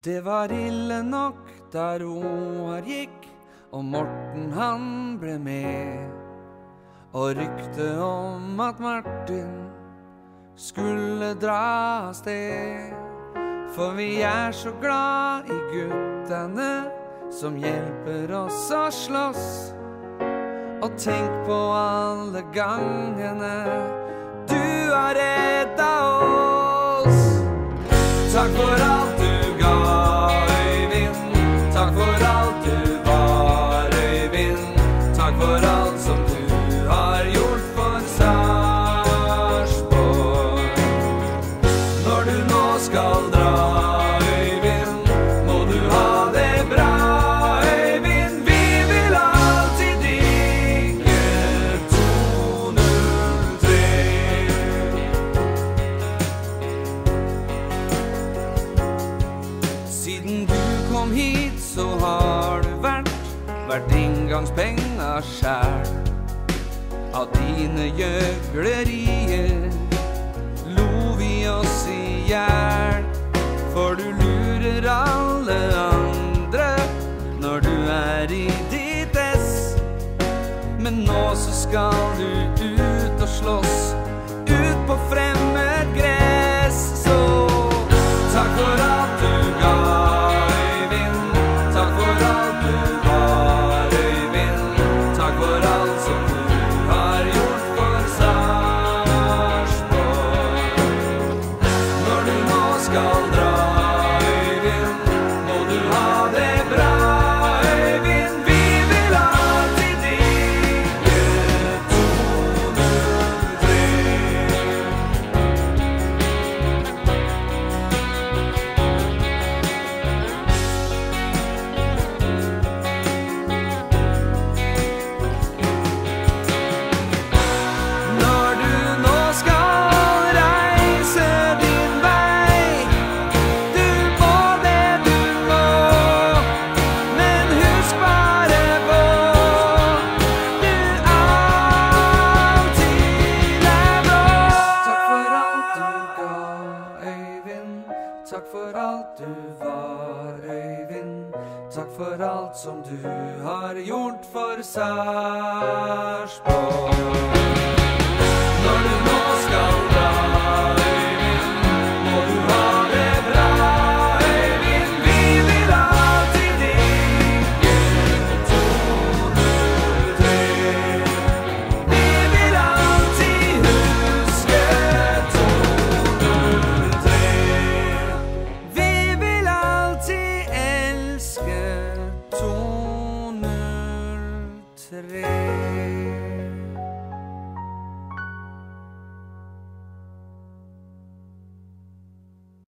Det var ille nok da Roar gikk, og Morten han ble med. Og ryktet om at Martin skulle dra av sted. For vi er så glad i guttene som hjelper oss å slåss. Og tenk på alle gangene du har reddet oss. Takk for alt du ga, Øyvind. Takk for alt du var, Øyvind. Takk for alt som du har gjort for Sarpsborg. Når du nå skal dra, Øyvind, må du ha det bra, Øyvind. Vi vil alltid digge 203. Siden du kom hit, så har du vært inngangspenga skjær. Av dine gjøglerier lo vi oss i hjel. For du lurer alle andre når du er i ditt ess. Men nå så skal du ut og slåss, ut på fremmed gress. Så takk for alt du ga, Øyvind. Takk for alt du var, Øyvind. Takk for alt som du har gjort for Sarpsborg. Når du nå skal dra, Øyvind, må du ha det bra, Øyvind. Vi vil alltid digge 203. Når du nå skal reise din vei, du må det du må, men husk bare på du alltid er blå. Takk for alt du ga, Øyvind. Takk for alt du var, Øyvind. Takk for alt som du har gjort for Sarpsborg. Når du nå skal dra, Øyvind, må du ha det bra, Øyvind. Vi vil alltid digge 203. Vi vil alltid huske 203. Vi vil alltid elske 203.